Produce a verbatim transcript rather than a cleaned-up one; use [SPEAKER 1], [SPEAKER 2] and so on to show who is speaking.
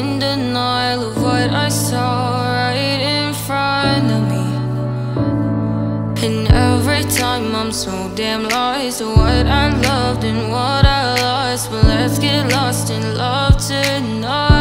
[SPEAKER 1] in denial of what I saw right in front of me. And every time I'm so damn lost to what I loved and what I lost. But let's get lost in love tonight.